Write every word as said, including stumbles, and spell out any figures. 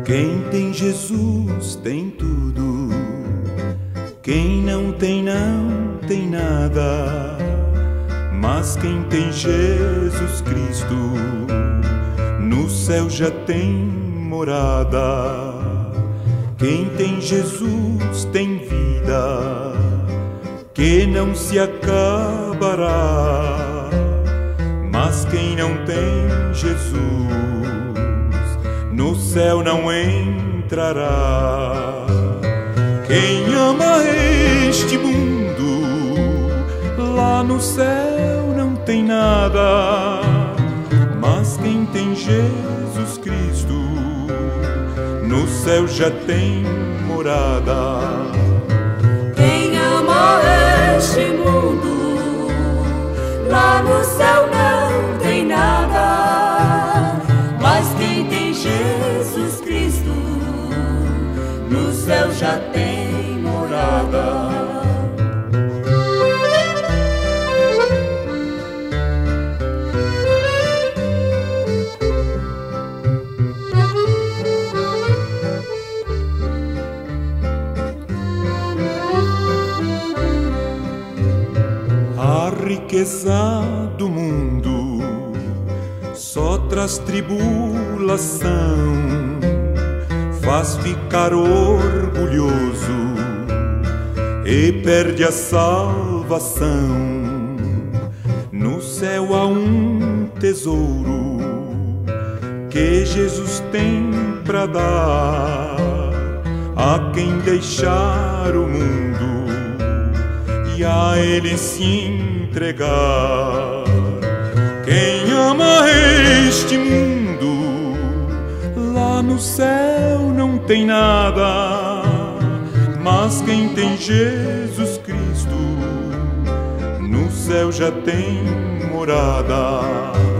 Quem tem Jesus tem tudo, quem não tem não tem nada. Mas quem tem Jesus Cristo no céu já tem morada. Quem tem Jesus tem vida que não se acabará. Mas quem não tem Jesus no céu não entrará. Quem ama este mundo, lá no céu não tem nada. Mas quem tem Jesus Cristo, no céu já tem morada. Quem ama este mundo, lá no céu não tem nada. Mas quem tem Jesus Cristo, no céu já tem morada. A riqueza do mundo só traz tribulação, faz ficar orgulhoso e perde a salvação. No céu há um tesouro que Jesus tem pra dar a quem deixar o mundo e a Ele se entregar. Quem ama este mundo, lá no céu não tem nada. Mas quem tem Jesus Cristo, no céu já tem morada.